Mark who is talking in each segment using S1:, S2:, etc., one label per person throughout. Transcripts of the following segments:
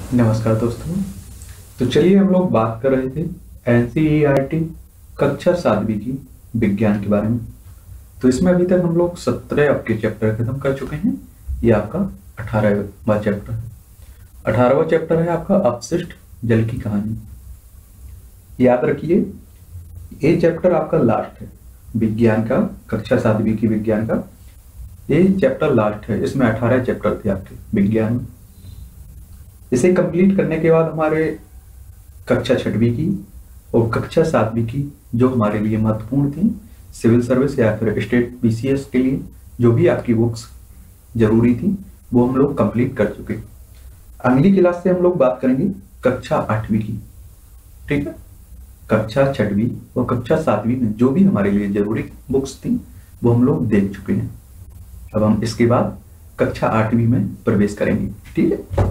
S1: नमस्कार दोस्तों। तो चलिए हम लोग बात कर रहे थे एनसीईआरटी कक्षा 7वीं की विज्ञान के बारे में। तो इसमें अभी तक हम लोग 17 आपके चैप्टर खत्म कर चुके हैं। ये आपका 18वां चैप्टर है। 18वां चैप्टर है आपका अपशिष्ट जल की कहानी। याद रखिए, ये चैप्टर आपका लास्ट है विज्ञान का, कक्षा 7वीं की विज्ञान का ये चैप्टर लास्ट है। इसमें 18 चैप्टर थे आपके विज्ञान में। इसे कंप्लीट करने के बाद हमारे कक्षा 6वीं की और कक्षा 7वीं की जो हमारे लिए महत्वपूर्ण थी, सिविल सर्विस या फिर स्टेट बीसीएस के लिए जो भी आपकी बुक्स जरूरी थी, वो हम लोग कंप्लीट कर चुके। अगली क्लास से हम लोग बात करेंगे कक्षा 8वीं की। ठीक है, कक्षा 6वीं और कक्षा 7वीं में जो भी हमारे लिए जरूरी बुक्स थी वो हम लोग देख चुके हैं। अब हम इसके बाद कक्षा 8वीं में प्रवेश करेंगे। ठीक है,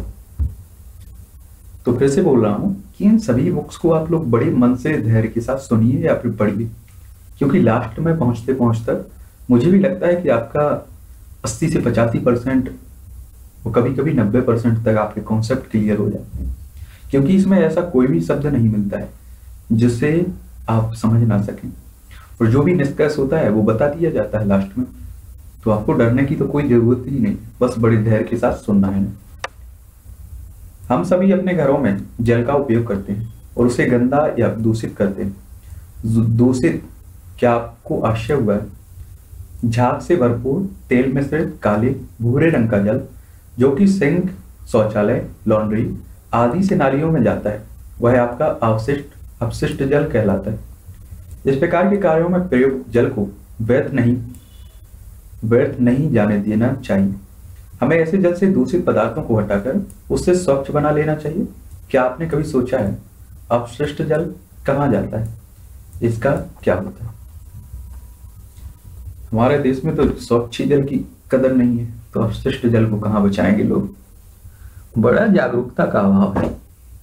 S1: तो फिर से बोल रहा हूं कि इन सभी बुक्स को आप लोग बड़े मन से धैर्य के साथ सुनिए या फिर पढ़िए, क्योंकि लास्ट में पहुंचते पहुंचते मुझे भी लगता है कि आपका 80 से 85% और कभी कभी 90% तक आपके कॉन्सेप्ट क्लियर हो जाते हैं, क्योंकि इसमें ऐसा कोई भी शब्द नहीं मिलता है जिससे आप समझ ना सकें, और जो भी निष्कर्ष होता है वो बता दिया जाता है लास्ट में। तो आपको डरने की तो कोई जरूरत ही नहीं, बस बड़े धैर्य के साथ सुनना है। हम सभी अपने घरों में जल का उपयोग करते हैं और उसे गंदा या दूषित करते हैं। दूषित, क्या आपको आश्चर्य हुआ है? झाग से भरपूर तेल मिश्रित काले भूरे रंग का जल जो कि सिंक, शौचालय, लॉन्ड्री आदि से नालियों में जाता है, वह आपका अपशिष्ट जल कहलाता है। इस प्रकार के कार्यों में प्रयुक्त जल को व्यर्थ नहीं जाने देना चाहिए। हमें ऐसे जल से दूषित पदार्थों को हटाकर उससे स्वच्छ बना लेना चाहिए। क्या आपने कभी सोचा है अपशिष्ट जल कहाँ जाता है, इसका क्या होता है? हमारे देश में तो स्वच्छ जल की कदर नहीं है, तो अपशिष्ट जल को कहाँ बचाएंगे लोग? बड़ा जागरूकता का अभाव है।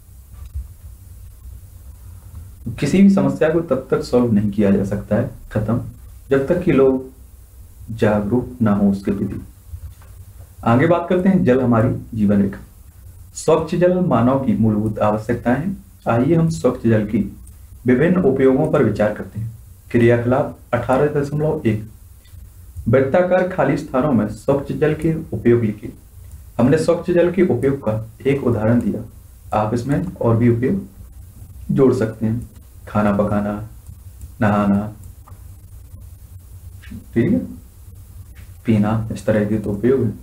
S1: किसी भी समस्या को तब तक सॉल्व नहीं किया जा सकता है खत्म, जब तक कि लोग जागरूक ना हो उसके प्रति। आगे बात करते हैं जल हमारी जीवन रेखा। स्वच्छ जल मानव की मूलभूत आवश्यकताएं हैं। आइए हम स्वच्छ जल की विभिन्न उपयोगों पर विचार करते हैं। क्रियाकलाप 18.1 वृत्ताकार खाली स्थानों में स्वच्छ जल के उपयोग लिखिए। हमने स्वच्छ जल के उपयोग का एक उदाहरण दिया, आप इसमें और भी उपयोग जोड़ सकते हैं। खाना पकाना, नहाना, ठीक है, पीना, इस तरह के तो उपयोग है।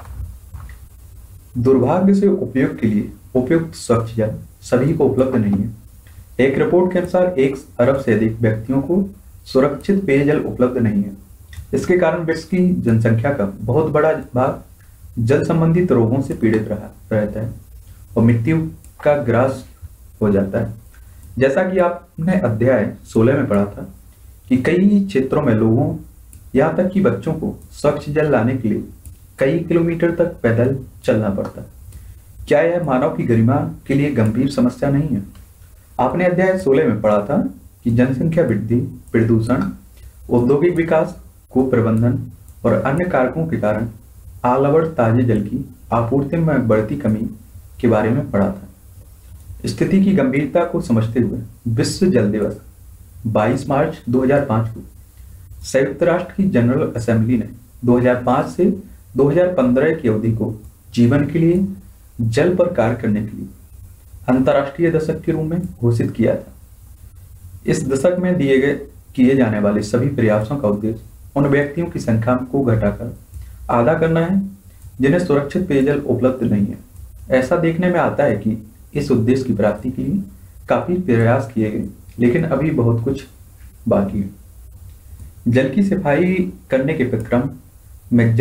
S1: दुर्भाग्य से उपयोग के लिए उपयुक्त स्वच्छ जल सभी को उपलब्ध नहीं है। एक रिपोर्ट के अनुसार 1 अरब से अधिक व्यक्तियों को सुरक्षित पेयजल उपलब्ध नहीं है। इसके कारण विश्व की जनसंख्या का बहुत बड़ा भाग जल संबंधित रोगों से पीड़ित रहता है और मृत्यु का ग्रास हो जाता है। जैसा कि आपने अध्याय 16 में पढ़ा था कि कई क्षेत्रों में लोगों, यहाँ तक कि बच्चों को स्वच्छ जल लाने के लिए कई किलोमीटर तक पैदल चलना पड़ता है। क्या यह मानव की गरिमा के लिए गंभीर समस्या नहीं है? आपने अध्याय 16 में पढ़ा था कि जनसंख्या वृद्धि, प्रदूषण, औद्योगिक विकास, कुप्रबंधन और अन्य कारकों के कारण आलवड़ ताजे जल की आपूर्ति में बढ़ती कमी के बारे में पढ़ा था। स्थिति की गंभीरता को समझते हुए विश्व जल दिवस 22 मार्च 2005 को संयुक्त राष्ट्र की जनरल असेंबली ने 2005 से 2015 की अवधि को जीवन के लिए जल पर कार्य करने के लिए अंतर्राष्ट्रीय दशक के रूप में घोषित किया था। इस दशक में किए जाने वाले सभी प्रयासों का उद्देश्य उन व्यक्तियों की संख्या को घटाकर आधा करना है जिन्हें सुरक्षित पेयजल उपलब्ध नहीं है। ऐसा देखने में आता है कि इस उद्देश्य की प्राप्ति के लिए काफी प्रयास किए गए, लेकिन अभी बहुत कुछ बाकी है। जल की सफाई करने के क्रम में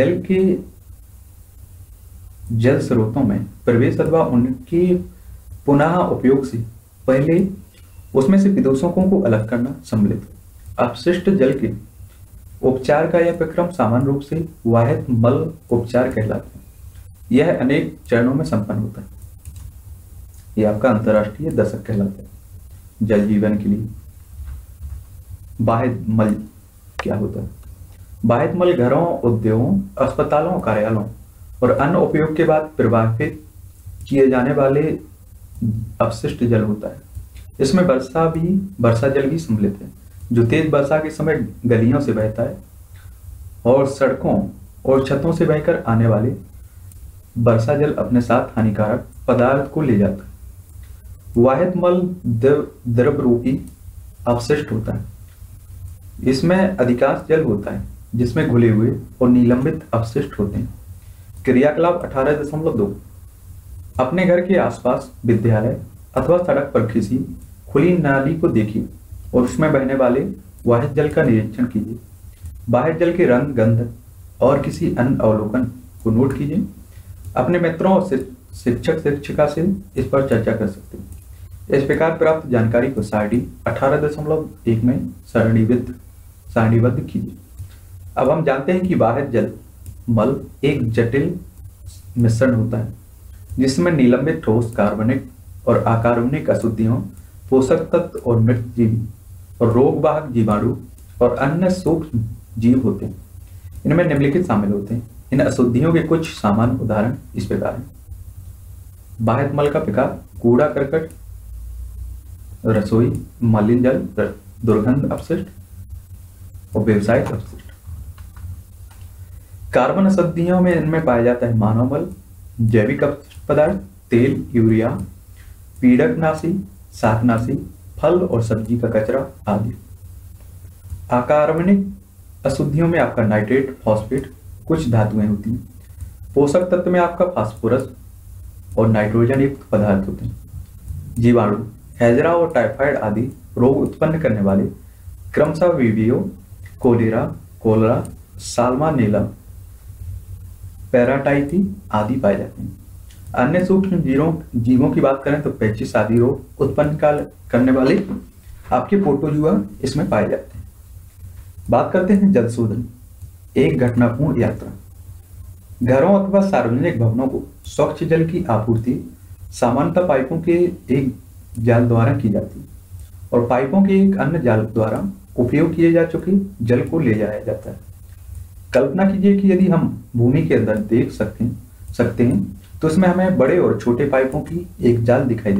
S1: जल स्रोतों में प्रवेश अथवा उनके पुनः उपयोग से पहले उसमें से प्रदूषकों को अलग करना सम्मिलित है। अपशिष्ट जल के उपचार का यह प्रक्रम सामान्य रूप से वाहित मल उपचार कहलाता है। यह अनेक चरणों में संपन्न होता है। यह आपका अंतर्राष्ट्रीय दशक कहलाता है जल जीवन के लिए। वाहित मल क्या होता है? वाहित मल घरों, उद्योगों, अस्पतालों, कार्यालयों और अन्य उपयोग के बाद प्रवाहित किए जाने वाले अपशिष्ट जल होता है। इसमें वर्षा जल भी सम्मिलित है, जो तेज वर्षा के समय गलियों से बहता है और सड़कों और छतों से बहकर आने वाले वर्षा जल अपने साथ हानिकारक पदार्थ को ले जाता है। वाहित मल द्रव रूपी अपशिष्ट होता है। इसमें अधिकांश जल होता है जिसमें घुले हुए और निलंबित अपशिष्ट होते हैं। क्रियाकलाप 18.2 अपने घर के आसपास, विद्यालय अथवा सड़क पर किसी खुली नाली को देखिए और उसमें बहने वाले वाहित जल का निरीक्षण कीजिए। वाहित जल के रंग, गंध और किसी अन्य अवलोकन को नोट कीजिए। अपने मित्रों और शिक्षिका से इस पर चर्चा कर सकते हैं। इस प्रकार प्राप्त जानकारी को सारणी 18.1 में सारणीबद्ध कीजिए। अब हम जानते हैं कि वाहित जल मल एक जटिल मिश्रण होता है जिसमें निलंबित ठोस, कार्बनिक और अकार्बनिक अशुद्धियों, पोषक तत्व और मृत जीवी और रोगवाहक जीवाणु और अन्य सूक्ष्म जीव होते हैं। इनमें निम्नलिखित शामिल होते हैं। इन अशुद्धियों के कुछ सामान्य उदाहरण इस प्रकार हैं। वाहित मल का प्रकार: कूड़ा करकट, रसोई, मलिन जल, दुर्गंध अपशिष्ट और व्यावसायिक अपशिष्ट। कार्बन अशुद्धियों में इनमें पाया जाता है मानव मल, जैविक अपशिष्ट पदार्थ, तेल, यूरिया, पीड़कनाशी, शाकनाशी, फल और सब्जी का कचरा आदि। अकार्बनिक अशुद्धियों में आपका नाइट्रेट, फॉस्फेट, कुछ धातुएं होती हैं। पोषक तत्व में आपका फास्फोरस और नाइट्रोजन युक्त पदार्थ होते हैं। जीवाणु, हैजरा और टाइफाइड आदि रोग उत्पन्न करने वाले क्रमशः वीवियो, कोलेरा, साल्मोनेला, पैराटाइफी आदि पाए जाते हैं। अन्य सूक्ष्म जीवों की बात करें तो पेचिस आदि रोग उत्पन्न करने वाले आपके प्रोटोजुआ इसमें पाए जाते हैं। बात करते हैं जल शोधन, एक घटनापूर्ण यात्रा। घरों अथवा सार्वजनिक भवनों को स्वच्छ जल की आपूर्ति सामान्यतः पाइपों के एक जाल द्वारा की जाती है और पाइपों के एक अन्य जाल द्वारा उपयोग किए जा चुके जल को ले जाया जाता है। कल्पना कीजिए कि यदि हम भूमि के अंदर देख सकते हैं तो इसमें हमें बड़े और छोटे पाइपों की एक जाल दिखाई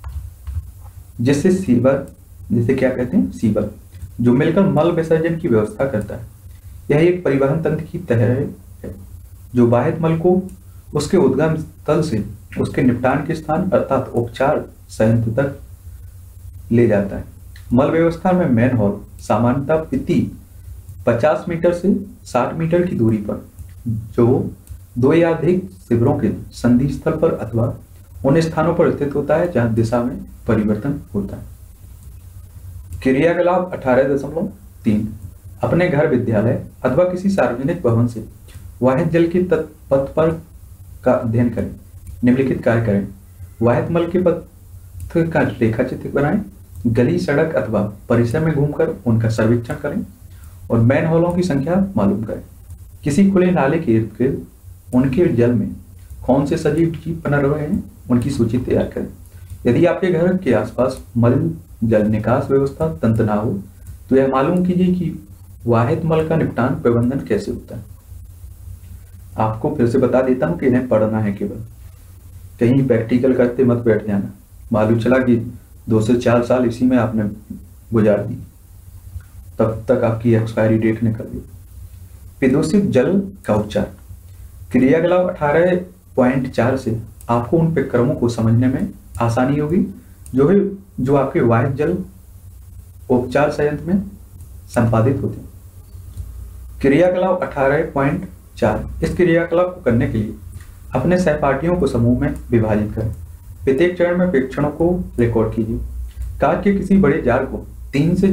S1: देगी जिसे क्या कहते हैं, सीवर, जो मिलकर मल विसर्जन की व्यवस्था करता है। यह एक परिवहन तंत्र की तरह है जो वाहित मल को उसके उद्गम स्थल से उसके निपटान के स्थान अर्थात उपचार संयंत्र तक ले जाता है। मल व्यवस्था में मैन होल सामान्यतः प्रति 50 मीटर से 60 मीटर की दूरी पर, जो 2 या अधिक शिविरों के संधि स्थल पर अथवा उन स्थानों पर स्थित होता है जहां दिशा में परिवर्तन होता है। क्रियाकलाप 18.3 अपने घर, विद्यालय अथवा किसी सार्वजनिक भवन से वाहित जल के पथ पर का अध्ययन करें। निम्नलिखित कार्य करें: वाहित मल के पथ का रेखा चित्र बनाएं, गली, सड़क अथवा परिसर में घूमकर उनका सर्वेक्षण करें और मैन होलों की संख्या मालूम करें। किसी खुले नाले के इर्द गिर्द उनके जल में कौन से सजीव जीव पनप रहे हैं उनकी सूची तैयार करें। यदि आपके घर के आसपास मल जल निकास व्यवस्था तंत्र ना हो तो यह मालूम कीजिए कि वाहित मल का निपटान प्रबंधन कैसे होता है। आपको फिर से बता देता हूं कि इन्हें पढ़ना है, केवल कहीं प्रैक्टिकल करते मत बैठ जाना। मालूम चला कि 2 से 4 साल इसी में आपने गुजार दी, तब तक आपकी एक्सपायरी डेट निकल गई। प्रदूषित जल का उपचार। क्रियाकलाप 18.4 से आपको उन प्रक्रमों को समझने में आसानी होगी जो आपके वाहित जल उपचार संयंत्र में संपादित होते हैं। क्रियाकलाप 18.4 इस क्रियाकलाप को करने के लिए अपने सहपाठियों को समूह में विभाजित करें। प्रत्येक चरण में प्रेक्षणों को रिकॉर्ड कीजिए। कांच के किसी बड़े जार को 3 से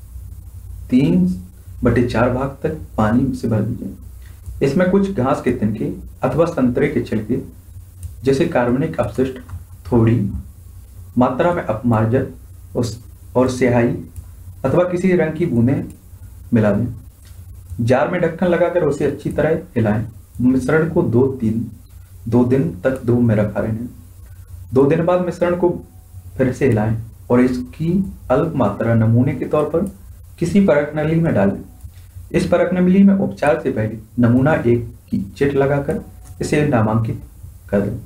S1: 3/4 भाग तक पानी से भर दीजिए। इसमें कुछ घास के तिनके अथवा संतरे के छिलके जैसे कार्बनिक अपशिष्ट थोड़ी मात्रा में अपमार्जन और स्याही अथवा किसी रंग की बूंदें मिला दें। जार में ढक्कन लगाकर उसे अच्छी तरह हिलाएं। मिश्रण को 2 दिन तक धूप में रखा रहने। 2 दिन बाद मिश्रण को फिर से हिलाएं और इसकी अल्प मात्रा नमूने के तौर पर किसी परख नली में डालें। इस परख नली में उपचार से पहले नमूना 1 की चिट लगाकर इसे नामांकित कर दें।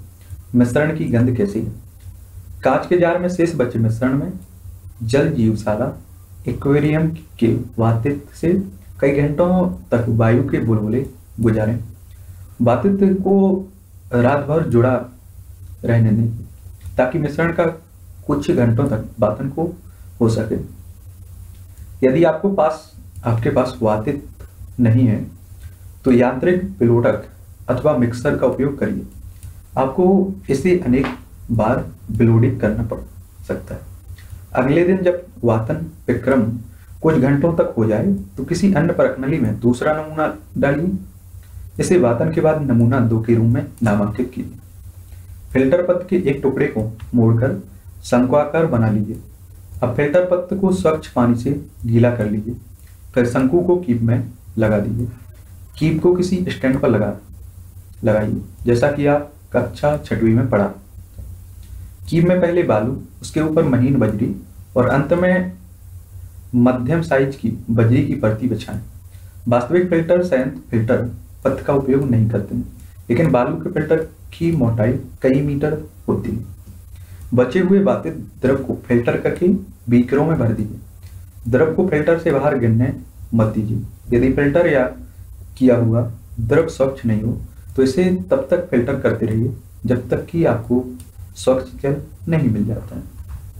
S1: मिश्रण की गंध कैसी है? कांच के जार में शेष बचे मिश्रण में जल जीवशाला एक्वेरियम के वातित्व से कई घंटों तक वायु के बुलबुले गुजारें। वातित्व को रात भर जुड़ा रहने दें ताकि मिश्रण का कुछ घंटों तक वातन को हो सके। यदि आपके पास वातित्व नहीं है तो यांत्रिक विलोडक अथवा मिक्सर का उपयोग करिए। आपको इसे अनेक बार विलोडित करना पड़ सकता है। अगले दिन जब वातन विक्रम कुछ घंटों तक हो जाए तो किसी अन्य परखनली में दूसरा नमूना डालिए। इसे वातन के बाद नमूना 2 के रूप में नामांकित कीजिए। फिल्टर पत्र के एक टुकड़े को मोड़कर शंक्वाकार बना लीजिए। अब फिल्टर पत्र को स्वच्छ पानी से गीला कर लीजिए। फिर शंकु को कीप में लगा दीजिए। कीप को किसी स्टैंड पर लगाइए जैसा कि आप कक्षा 6वीं में पढ़ा। कीप में पहले बालू, उसके ऊपर महीन बजरी और अंत में मध्यम साइज की बजरी की परती बिछाएं। वास्तविक फिल्टर संयंत्र फिल्टर पत्र का उपयोग नहीं करते हैं, लेकिन बालू के फिल्टर की मोटाई कई मीटर होती है। बचे हुए वातित द्रव को फिल्टर करके बीकरों में भर दीजिए। द्रव को फिल्टर से बाहर गिरने मत दीजिए। यदि फिल्टर या किया हुआ द्रव स्वच्छ नहीं हो तो इसे तब तक फिल्टर करते रहिए जब तक कि आपको स्वच्छ जल नहीं मिल जाता है।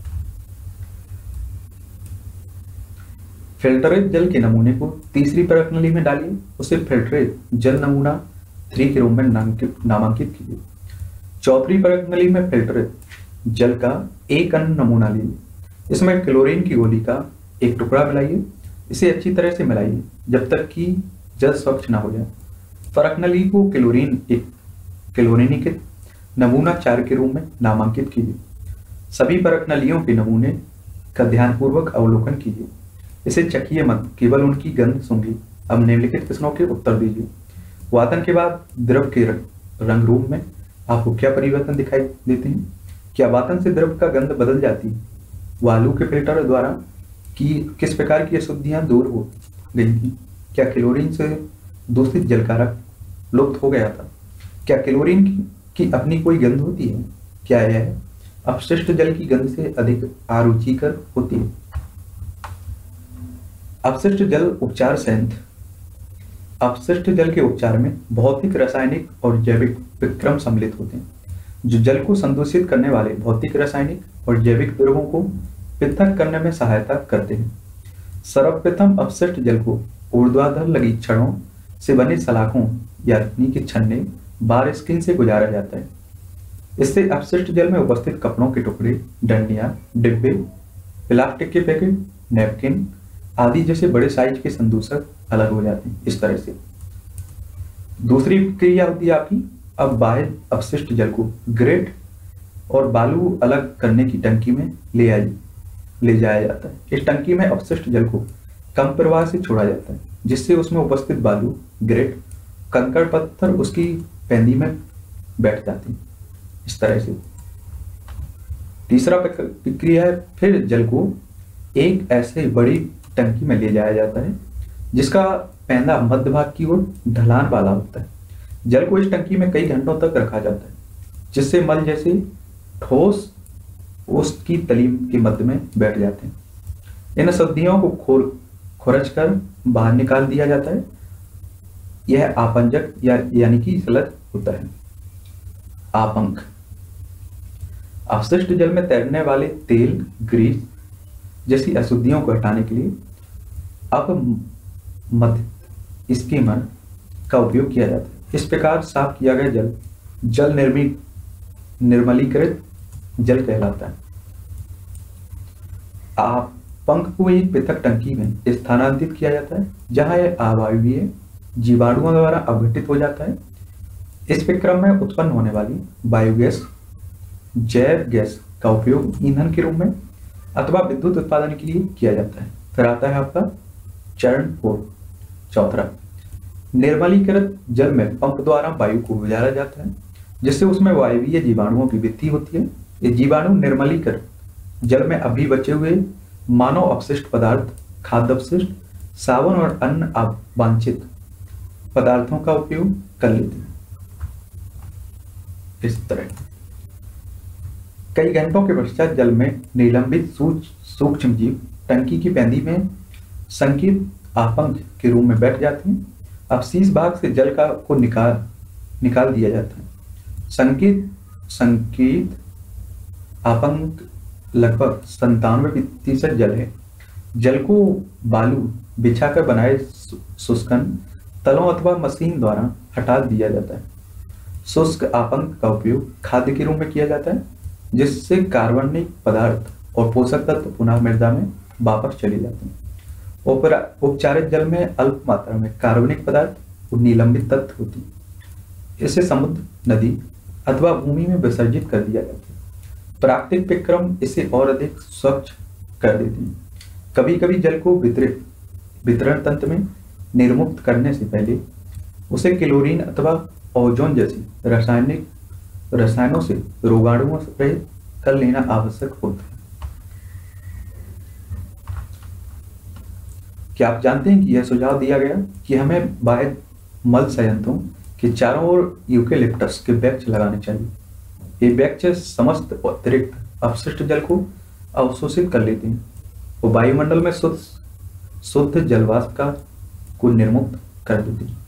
S1: फिल्टरेट जल के नमूने को तीसरी परखनली में डालिए। उसे फिल्टरेट जल नमूना 3 के रूप में नामांकित कीजिए। चौथी परखनली में फिल्टरेट जल का एक अन्य नमूना लीजिए। इसमें क्लोरीन की गोली का एक टुकड़ा मिलाइए। इसे अच्छी तरह से मिलाइए जब तक कि जल स्वच्छ ना हो जाए। परखनली को क्लोरीनिक नमूना 4 के रूप में नामांकित कीजिए। सभी परखनलियों के नमूने का ध्यानपूर्वक अवलोकन कीजिए। इसे चखिए मत, केवल उनकी गंध सूंघिए। अब निम्नलिखित प्रश्नों के उत्तर दीजिए। वातन के बाद द्रव के रंग रूप में आपको क्या परिवर्तन दिखाई देते हैं? क्या वातन से द्रव का गंध बदल जाती है? वालू के फिल्टर द्वारा किस प्रकार की अशुद्धियां दूर हो गई थी? क्या क्लोरीन से दूषित जलकारक लुप्त हो गया था? क्या क्लोरीन की अपनी कोई गंध होती है? क्या यह अपशिष्ट जल की गंध से अधिक आरुचिकर होती है? अपशिष्ट जल उपचार संयंत्र। अपशिष्ट जल के उपचार में भौतिक, रासायनिक और जैविक विक्रम सम्मिलित होते हैं जो जल को संदूषित करने वाले भौतिक, रासायनिक और जैविक द्रवों को पृथक करने में सहायता करते हैं। सर्वप्रथम अपशिष्ट जल को ऊर्ध्वाधर लगी छड़ों से बने सलाखों यानी कि छन्ने बार स्किन से गुजारा जाता है। इससे अपशिष्ट जल में उपस्थित कपड़ों के टुकड़े, डंडियां, डिब्बे, प्लास्टिक के पैकेट, नैपकिन आदि जैसे बड़े साइज के संदूषक अलग हो जाते हैं। इस तरह से दूसरी क्रिया होती है आपकी, अब बाह्य अपशिष्ट जल को ग्रेट और बालू अलग करने की टंकी में ले जाया जाता है। इस टंकी में अपशिष्ट जल को कम प्रवाह से छोड़ा जाता है जिससे उसमें उपस्थित बालू, ग्रेट, कंकड़ पत्थर उसकी पेंदी में बैठ जाते हैं। इस तरह से तीसरा प्रक्रिया है, फिर जल को एक ऐसे बड़ी टंकी में ले जाया जाता है जिसका पैंदा मध्य भाग की ओर ढलान वाला होता है। जल को इस टंकी में कई घंटों तक रखा जाता है जिससे मल जैसे ठोस उसकी तली के मध्य में बैठ जाते हैं। इन अशुद्धियों को खुरच कर बाहर निकाल दिया जाता है। यह आपंजक यानी कि स्लज होता है। आपंक अपशिष्ट जल में तैरने वाले तेल, ग्रीस जैसी अशुद्धियों को हटाने के लिए अपमथित स्कीमर का उपयोग किया जाता है। इस प्रकार साफ किया गया जल निर्मलीकृत जल कहलाता है। आपंक को एक पृथक टंकी में स्थानांतरित किया जाता है जहां यह अवायवीय जीवाणुओं द्वारा अपघटित हो जाता है। इस प्रक्रम में उत्पन्न होने वाली बायोगैस जैव गैस का उपयोग ईंधन के रूप में अथवा विद्युत उत्पादन के लिए किया जाता है। फिर आता है आपका चरण 4, चौथा निर्मलीकृत जल में पंप द्वारा वायु को गुजारा जाता है जिससे उसमें वायवीय जीवाणुओं की वृद्धि होती है। ये जीवाणु निर्मलीकृत जल में अभी बचे हुए मानव अपशिष्ट पदार्थ, खाद्य अपशिष्ट, साबुन और अन्य अवांछित पदार्थों का उपयोग कर लेते हैं। इस तरह कई घंटों के पश्चात जल में निलंबित सूक्ष्म जीव टंकी की पेंदी में संकित आपंक के रूप में बैठ जाते हैं। अब शीर्ष भाग से जल को निकाल दिया जाता है। संकित आपंक लगभग 97% जल है। जल को बालू बिछाकर बनाए शुष्कन तलों अथवा मशीन द्वारा हटा दिया जाता है। शुष्क आपंक का उपयोग खाद्य के रूप में किया जाता है, जिससे कार्बनिक पदार्थ और पोषक तत्व पुनः मृदा में वापस चले जाते हैं। उपचारित जल में अल्प मात्रा में कार्बनिक पदार्थ और निलंबित तत्व होती है। इसे समुद्र, नदी अथवा भूमि में विसर्जित कर दिया जाता है। प्राकृतिक विक्रम इसे और अधिक स्वच्छ कर देते हैं। कभी कभी जल को वितरण तंत्र में निर्मुक्त करने से पहले उसे क्लोरीन अथवा ओजोन जैसी रसायनों से रोगाणुओं से रहित कर लेना आवश्यक होता है। क्या आप जानते हैं कि यह सुझाव दिया गया कि हमें बाह्य मल संयंत्रों के चारों ओर यूकेलिप्टस के वृक्ष लगाने चाहिए। ये वृक्ष समस्त अतिरिक्त अपशिष्ट जल को अवशोषित कर लेते हैं और वायुमंडल में शुद्ध जलवाष्प को निर्मुक्त कर देते हैं।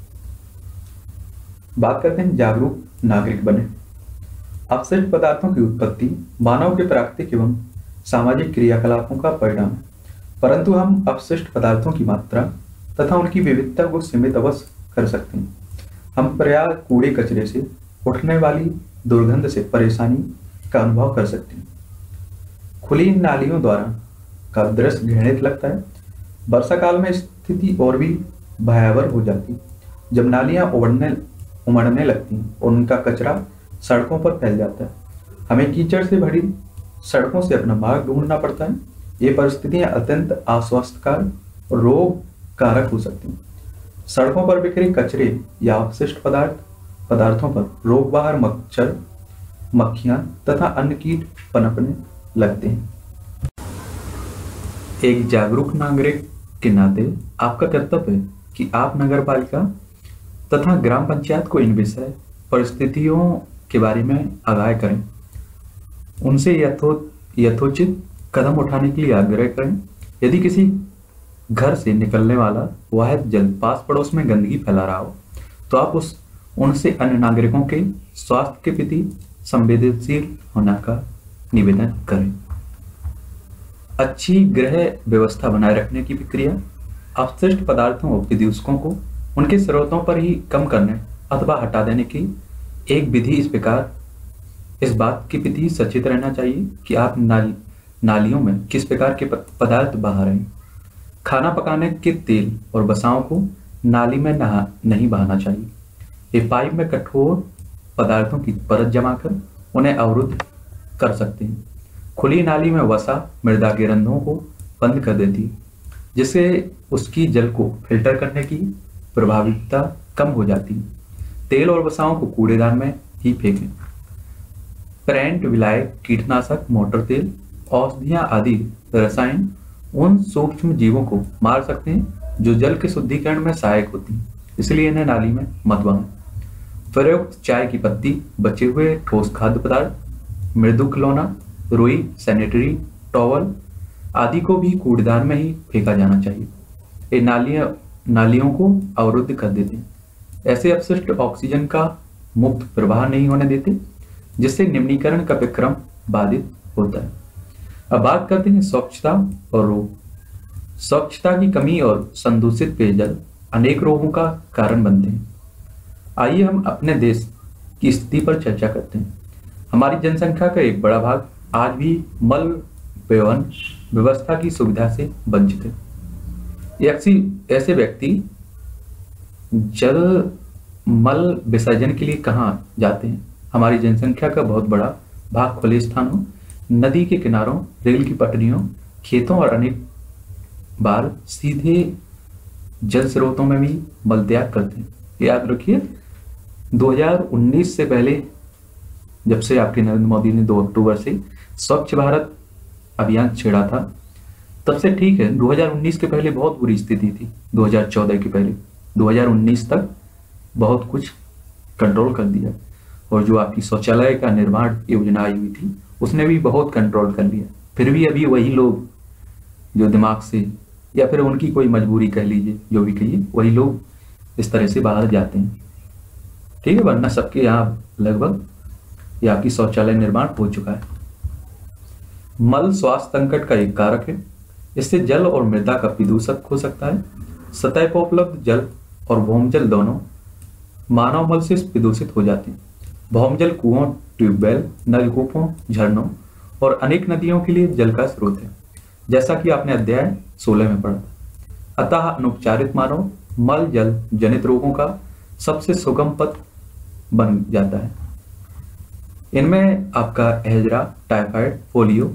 S1: बात करते हैं जागरूक नागरिक बने। अपशिष्ट पदार्थों की उत्पत्ति मानव के प्राकृतिक एवं सामाजिक क्रियाकलापों का परिणाम है, परंतु हम अपशिष्ट पदार्थों की मात्रा तथा उनकी विविधता को सीमित अवश्य कर सकते हैं। हम पर्याप्त कूड़े कचरे से उठने वाली दुर्गंध से परेशानी का अनुभव कर सकते हैं। खुली नालियों द्वारा का दृश्य घृणित लगता है। वर्षा काल में स्थिति और भी भयावह हो जाती है, जब नालियां उमड़ने लगती हैं और उनका कचरा सड़कों पर फैल जाता है। हमें कीचड़ से भरी सड़कों से अपना मार्ग ढूंढना पड़ता है। ये परिस्थितियां अत्यंत अस्वास्थ्यकर और रोग कारक हो सकती हैं। सड़कों पर बिखरे कचरे या अपशिष्ट पदार्थों पर रोगवाहक मच्छर, मक्खियां तथा अन्य कीट पनपने लगते हैं। एक जागरूक नागरिक के नाते आपका कर्तव्य है कि आप नगरपालिका तथा ग्राम पंचायत को इन विषय परिस्थितियों के बारे में आगाह करें। उनसे यथोचित कदम उठाने के लिए आग्रह करें। यदि किसी घर से निकलने वाला वाहिद जल पास पड़ोस में गंदगी फैला रहा हो, तो आप उनसे अन्य नागरिकों के स्वास्थ्य के प्रति संवेदनशील होने का निवेदन करें। अच्छी गृह व्यवस्था बनाए रखने की प्रक्रिया अपशिष्ट पदार्थों और प्रदूषकों को उनके स्रोतों पर ही कम करने अथवा हटा देने की एक विधि इस प्रकार इस बात के प्रति सचेत रहना चाहिए कि आप नालियों में किस प्रकार के पदार्थ बहा रहे हैं। खाना पकाने के तेल और वसाओं को नाली में नहीं बहाना चाहिए। ये पाइप में कठोर पदार्थों की परत जमाकर उन्हें अवरुद्ध कर सकते हैं। खुली नाली में वसा मृदा के रंध्रों को बंद कर देती है, जिससे उसकी जल को फिल्टर करने की प्रभाविता कम हो जाती है। तेल और वसाओं को कूड़ेदान में ही फेंकें। पेरेंट, विलायक, कीटनाशक, मोटर तेल, औषधियां आदि रसायन उन सूक्ष्म जीवों को मार सकते हैं जो जल के शुद्धिकरण में सहायक होती हैं, इसलिए इन्हें नाली में मत बहाएं। प्रयुक्त चाय की पत्ती, बचे हुए ठोस खाद्य पदार्थ, मृदु खिलौना, रुई, सैनिटरी टॉवल आदि को भी कूड़ेदान में ही फेंका जाना चाहिए। ये नालियों को अवरुद्ध कर देते हैं। ऐसे अपशिष्ट ऑक्सीजन का मुक्त प्रवाह नहीं होने देते, जिससे निम्नीकरण का विक्रम बाधित होता है। अब बात करते हैं स्वच्छता और रोग। स्वच्छता की कमी और संदूषित पेयजल अनेक रोगों का कारण बनते हैं। आइए हम अपने देश की स्थिति पर चर्चा करते हैं। हमारी जनसंख्या का एक बड़ा भाग आज भी मल परिवहन व्यवस्था की सुविधा से वंचित है। ऐसे व्यक्ति जल मल विसर्जन के लिए कहाँ जाते हैं? हमारी जनसंख्या का बहुत बड़ा भाग खुले स्थानों, नदी के किनारों, रेल की पटरियों, खेतों और अनेक बार सीधे जल स्रोतों में भी मल त्याग करते हैं। याद रखिए, 2019 से पहले, जब से आपके नरेंद्र मोदी ने 2 अक्टूबर से स्वच्छ भारत अभियान छेड़ा था, तब से ठीक है। 2019 के पहले बहुत बुरी स्थिति थी। 2014 के पहले 2019 तक बहुत कुछ कंट्रोल कर दिया, और जो आपकी शौचालय का निर्माण योजना आई हुई थी उसने भी बहुत कंट्रोल कर लिया, फिर भी अभी वही लोग जो दिमाग से या फिर उनकी कोई मजबूरी कह लीजिए, जो भी कहिए, वही लोग इस तरह से बाहर जाते हैं। ठीक है, वरना सबके यहाँ लगभग यहाँ की शौचालय निर्माण हो चुका है। मल स्वास्थ्य संकट का एक कारक है। इससे जल और मृदा का प्रदूषण हो सकता है। सतह पर उपलब्ध जल और भौमजल दोनों मानव मल से प्रदूषित हो जाते हैं। भौमजल कुओं, ट्यूबवेल, नलकूपों, झरनों और अनेक नदियों के लिए जल का स्रोत है, जैसा कि आपने अध्याय 16 में पढ़ा। अतः अनुपचारित मानव मल जल जनित रोगों का सबसे सुगम पथ बन जाता है। इनमें आपका हैजरा, टाइफाइड, पोलियो,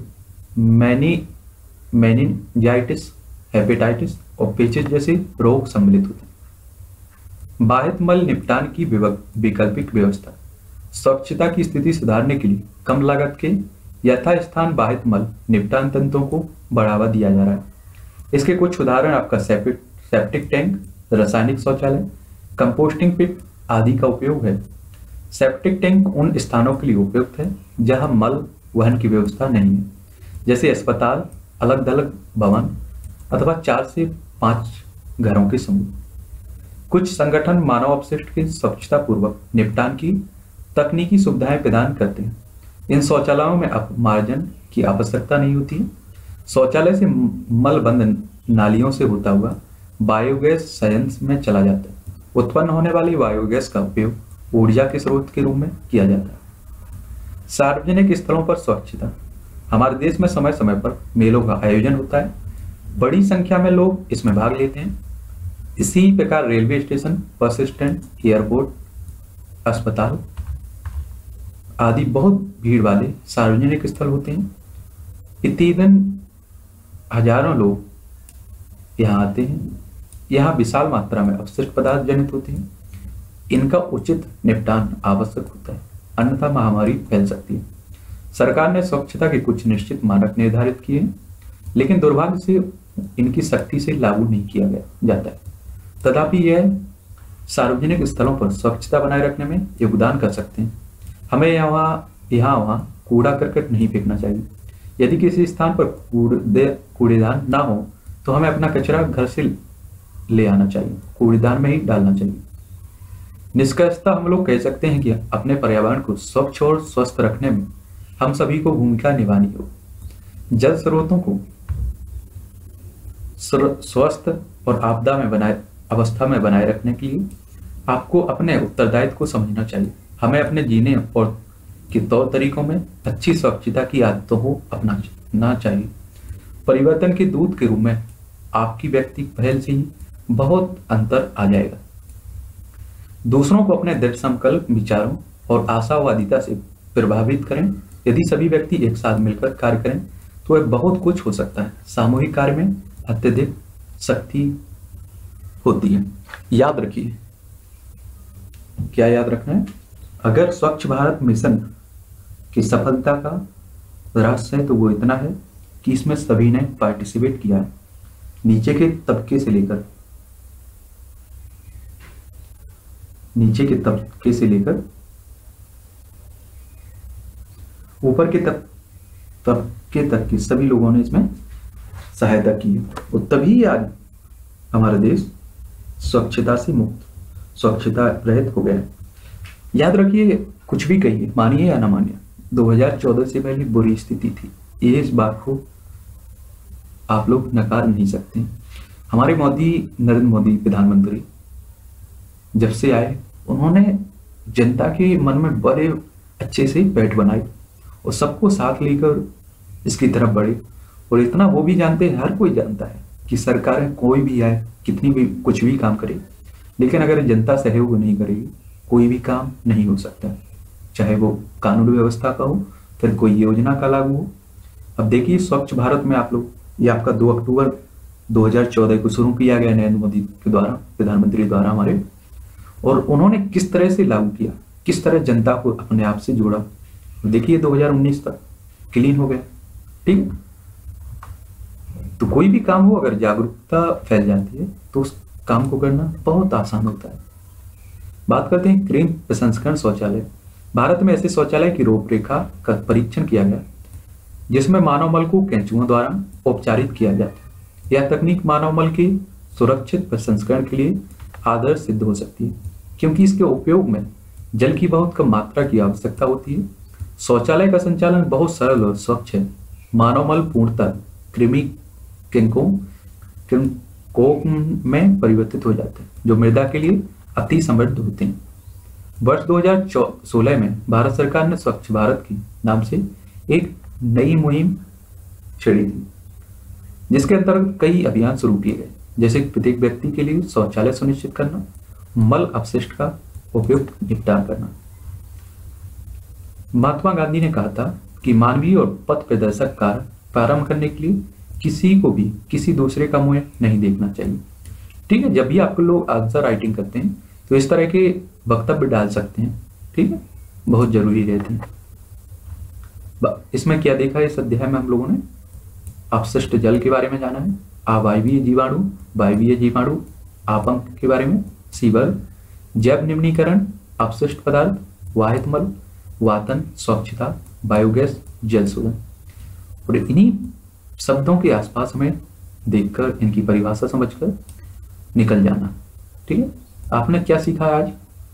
S1: मेनिंजाइटिस, हेपेटाइटिस और पेचिस जैसे रोग सम्मिलित होते हैं। बाहित मल निपटान की वैकल्पिक व्यवस्था। स्वच्छता की स्थिति सुधारने के लिए कम लागत के यथास्थान बाहित मल निपटान तंत्रों को बढ़ावा दिया जा रहा है। इसके कुछ उदाहरण आपका सेप्टिक टैंक, रासायनिक शौचालय, कंपोस्टिंग पिट आदि का उपयोग है। सेप्टिक टैंक उन स्थानों के लिए उपयुक्त है जहां मल वहन की व्यवस्था नहीं है, जैसे अस्पताल, अलग थलग भवन अथवा 4 से 5 घरों के समूह। कुछ संगठन मानव अपशिष्ट के स्वच्छता पूर्वक निपटान की तकनीकी सुविधाएं प्रदान करते हैं। इन शौचालयों में अपमार्जन की आवश्यकता नहीं होती है। शौचालय से मल बंद नालियों से होता हुआ बायोगैस संयंत्र में चला जाता है। उत्पन्न होने वाली बायोगैस का उपयोग ऊर्जा के स्रोत के रूप में किया जाता है। सार्वजनिक स्थलों पर स्वच्छता। हमारे देश में समय समय पर मेलों का आयोजन होता है। बड़ी संख्या में लोग इसमें भाग लेते हैं। इसी प्रकार railway station, bus stand, airport, अस्पताल आदि बहुत भीड़ वाले सार्वजनिक स्थल होते हैं। प्रतिदिन हजारों लोग यहाँ आते हैं। यहाँ विशाल मात्रा में अपशिष्ट पदार्थ जनित होते हैं। इनका उचित निपटान आवश्यक होता है, अन्यथा महामारी फैल सकती है। सरकार ने स्वच्छता के कुछ निश्चित मानक निर्धारित किए हैं, लेकिन दुर्भाग्य से इनकी सख्ती से लागू नहीं किया जाता है। तथापि यह सार्वजनिक स्थलों पर स्वच्छता बनाए रखने में योगदान कर सकते हैं। हमें यहाँ वहाँ कूड़ा करकट नहीं फेंकना चाहिए। यदि किसी स्थान पर कूड़ेदान ना हो तो हमें अपना कचरा घर से ले आना चाहिए, कूड़ेदान में ही डालना चाहिए। निष्कर्षतः हम लोग कह सकते हैं कि अपने पर्यावरण को स्वच्छ और स्वस्थ रखने में हम सभी को भूमिका निभानी हो। जल स्रोतों को स्वस्थ और आपदा में अवस्था में बनाए रखने के लिए आपको अपने उत्तरदायित्व को समझना चाहिए। हमें अपने जीने और के तौर तरीकों में अच्छी स्वच्छता की आदतों को अपनाना चाहिए। परिवर्तन के दूत के रूप में आपकी व्यक्तिगत पहल से ही बहुत अंतर आ जाएगा। दूसरों को अपने दृढ़ संकल्प, विचारों और आशावादिता से प्रभावित करें। यदि सभी व्यक्ति एक साथ मिलकर कार्य करें तो वह बहुत कुछ हो सकता है। सामूहिक कार्य में अत्यधिक शक्ति होती है। याद रखिए, क्या याद रखना है? अगर स्वच्छ भारत मिशन की सफलता का रहस्य है तो वो इतना है कि इसमें सभी ने पार्टिसिपेट किया है। नीचे के तबके से लेकर ऊपर के तबके तक के सभी लोगों ने इसमें सहायता की है। और तभी आज हमारा देश स्वच्छता से मुक्त, स्वच्छता रहित हो गया है। याद रखिए, कुछ भी कहिए, मानिए या ना मानिए, 2014 से पहले बुरी स्थिति थी। ये इस बात को आप लोग नकार नहीं सकते। हमारे नरेंद्र मोदी प्रधानमंत्री जब से आए, उन्होंने जनता के मन में बड़े अच्छे से बैठ बनाई और सबको साथ लेकर इसकी तरफ बढ़े। और इतना वो भी जानते हैं, हर कोई जानता है कि सरकारें कोई भी आए, कितनी भी कुछ भी काम करे, लेकिन अगर जनता सहयोग नहीं करेगी कोई भी काम नहीं हो सकता। चाहे वो कानून व्यवस्था का हो, फिर कोई योजना का लागू हो। अब देखिए, स्वच्छ भारत में आप लोग, ये आपका 2 अक्टूबर 2014 को शुरू किया गया नरेंद्र मोदी के द्वारा, प्रधानमंत्री द्वारा हमारे, और उन्होंने किस तरह से लागू किया, किस तरह जनता को अपने आप से जोड़ा। देखिए 2019 तक क्लीन हो गया। ठीक, तो कोई भी काम हो, अगर जागरूकता फैल जाती है तो उस काम को करना बहुत आसान होता है। बात करते हैं कृत्रिम प्रसंस्करण शौचालय। भारत में ऐसे शौचालय की रूपरेखा का परीक्षण किया गया जिसमें मानव मल को केंचुओं द्वारा उपचारित किया जाता है। यह तकनीक मानव मल के सुरक्षित प्रसंस्करण के लिए आदर्श सिद्ध हो सकती है, क्योंकि इसके उपयोग में जल की बहुत कम मात्रा की आवश्यकता होती है। शौचालय का संचालन बहुत सरल और स्वच्छ है। मानव मल पूर्णतः कृमि किंकों में परिवर्तित हो जाते हैं, जो मृदा के लिए अति समृद्ध होते हैं। वर्ष 2016 में भारत सरकार ने स्वच्छ भारत के नाम से एक नई मुहिम छेड़ी थी, जिसके अंतर्गत कई अभियान शुरू किए गए, जैसे प्रत्येक व्यक्ति के लिए शौचालय सुनिश्चित करना, मल अपशिष्ट का उपयुक्त निपटान करना। महात्मा गांधी ने कहा था कि मानवीय और पथ प्रदर्शक कार्य प्रारंभ करने के लिए किसी को भी किसी दूसरे का मुंह नहीं देखना चाहिए। ठीक है, जब भी आप लोग आंसर राइटिंग करते हैं तो इस तरह के वक्तव्य डाल सकते हैं। ठीक है, बहुत जरूरी रहते हैं। इसमें क्या देखा है, इस अध्याय में हम लोगों ने अपशिष्ट जल के बारे में जाना है, अवायवीय जीवाणु, वायवीय जीवाणु, आपंक के बारे में, सीवर, जैव निम्नीकरण, अपशिष्ट पदार्थ, वाहित मल, वातन, स्वच्छता, बायोगैस, जल शोधन। और इन्हीं शब्दों के आसपास हमें देखकर इनकी परिभाषा समझकर निकल जाना। ठीक है, आपने क्या सीखा आज?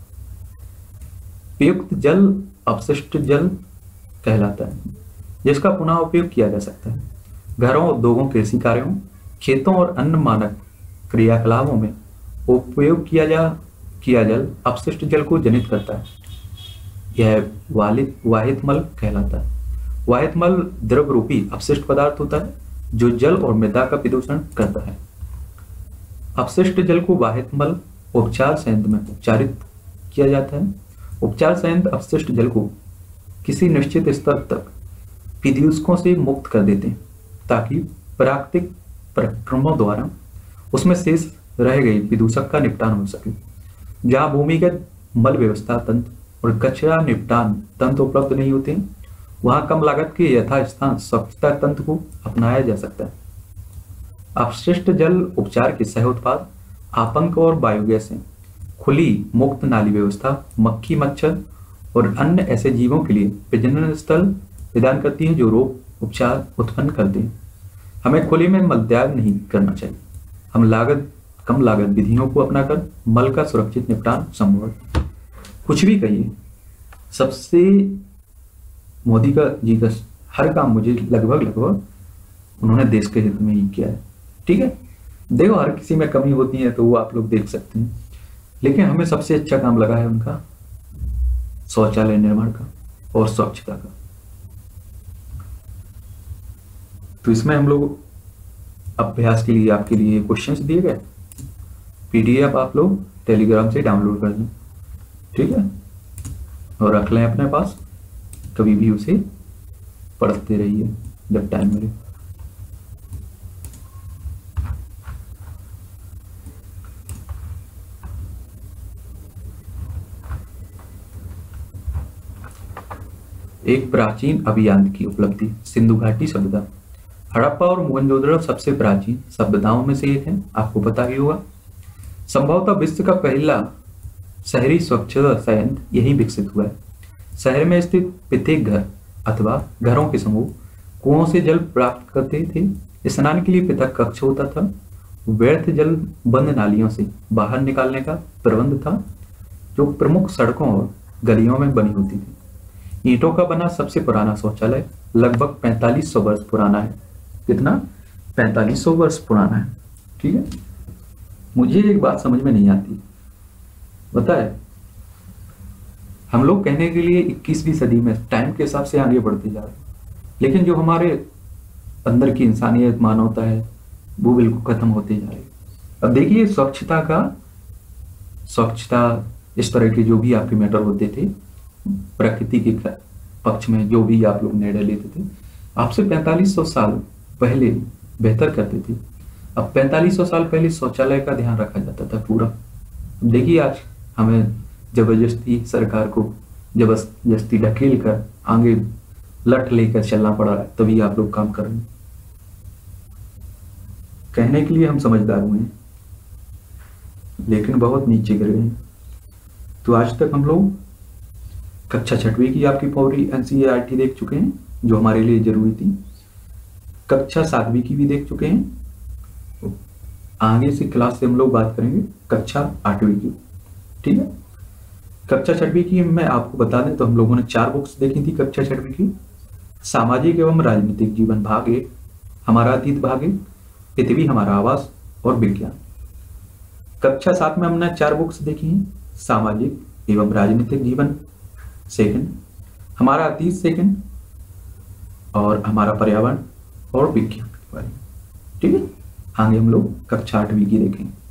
S1: प्रयुक्त जल अपशिष्ट जल कहलाता है, जिसका पुनः उपयोग किया जा सकता है। घरों, उद्योगों, कृषि कार्यों, खेतों और अन्य मानक क्रियाकलापों में उपयोग किया जल अपशिष्ट जल को जनित करता है। यह वाहित मल कहलाता है। वाहित मल द्रव रूपी अपशिष्ट पदार्थ होता है जो जल और मृदा का प्रदूषण करता है। अपशिष्ट जल को वाहित मल उपचार संयंत्र में उपचारित किया जाता है। उपचार संयंत्र अपशिष्ट जल को किसी निश्चित स्तर तक विदूषकों से मुक्त कर देते हैं, ताकि प्राकृतिक प्रक्रमों द्वारा उसमें शेष रह गई विदूषक का निपटान हो सके। जहां भूमिगत मल व्यवस्था तंत्र और कचरा निपटान तंत्र उपलब्ध नहीं होते, वहां कम लागत के यथास्थान स्वच्छता तंत्र को अपनाया जा सकता है। अपशिष्ट जल उपचार के सह उत्पाद आपंक और बायोगैस हैं। खुली मुक्त नाली व्यवस्था मक्खी, मच्छर और अन्य ऐसे जीवों के लिए प्रजनन स्थल प्रदान करती है जो रोग उपचार उत्पन्न करते हैं। हमें खुले में मल त्याग नहीं करना चाहिए। हम कम लागत विधियों को अपनाकर मल का सुरक्षित निपटान संभव है। कुछ भी कहिए, सबसे मोदी जी का हर काम मुझे लगभग उन्होंने देश के हित में ही किया है। ठीक है, देखो हर किसी में कमी होती है तो वो आप लोग देख सकते हैं, लेकिन हमें सबसे अच्छा काम लगा है उनका शौचालय निर्माण का और स्वच्छता का। तो इसमें हम लोग अभ्यास के लिए आपके लिए क्वेश्चंस दिए गए, पीडीएफ आप लोग टेलीग्राम से डाउनलोड कर लें। ठीक है, और रख लें अपने पास, कभी भी उसे पढ़ते रहिए जब टाइम मिले। एक प्राचीन अभियांत्रिकी उपलब्धि, सिंधु घाटी सभ्यता। हड़प्पा और मोहनजोदड़ो सबसे प्राचीन सभ्यताओं में से एक है, आपको पता ही होगा। संभवतः विश्व का पहला शहरी स्वच्छता संयंत्र यही विकसित हुआ है। शहर में स्थित प्रत्येक घर अथवा घरों के समूह कुओं से जल प्राप्त करते थे। स्नान के लिए पृथक कक्ष होता था। व्यर्थ जल बंद नालियों से बाहर निकालने का प्रबंध था, जो प्रमुख सड़कों और गलियों में बनी होती थी। ईंटों का बना सबसे पुराना शौचालय लगभग 4500 वर्ष पुराना है। कितना? 4500 वर्ष पुराना है। ठीक है, मुझे एक बात समझ में नहीं आती, पता है, हम लोग कहने के लिए 21वीं सदी में टाइम के हिसाब से आगे बढ़ते जा रहे हैं, लेकिन जो हमारे अंदर की इंसानियत, मानवता है, वो बिल्कुल खत्म होते जा रही है। अब देखिए, स्वच्छता इस तरह के जो भी आपके मैटर होते थे, प्रकृति के पक्ष में जो भी आप लोग निर्णय लेते थे, आपसे 4500 साल पहले बेहतर करते थे। अब 4500 साल पहले शौचालय का ध्यान रखा जाता था पूरा। देखिए आज हमें जबरदस्ती सरकार को जबरदस्ती ढकेल कर आगे लठ लेकर चलना पड़ रहा है, तभी आप लोग काम कर रहे हैं। कहने के लिए हम समझदार हुए हैं, लेकिन बहुत नीचे गिर गए हैं। तो आज तक हम लोग कक्षा 6वीं की आपकी पूरी एनसीईआरटी देख चुके हैं। जो हमारे लिए जरूरी थी। कक्षा 7वीं की भी देख चुके हैं। आगे से क्लास से हम लोग बात करेंगे कक्षा 8वीं की। ठीक है, कक्षा 6वीं की मैं आपको बता दें तो हम लोगों ने 4 बुक्स देखी थी कक्षा 6वीं की। सामाजिक एवं राजनीतिक जीवन भाग 1, हमारा अतीत भाग 1, पृथ्वी हमारा आवास और विज्ञान। कक्षा 7 में हमने 4 बुक्स देखी हैं। सामाजिक एवं राजनीतिक जीवन सेकंड, हमारा अतीत सेकंड और हमारा पर्यावरण और विज्ञान के बारे में। ठीक है, आगे हम लोग कक्षा 8वीं की देखेंगे।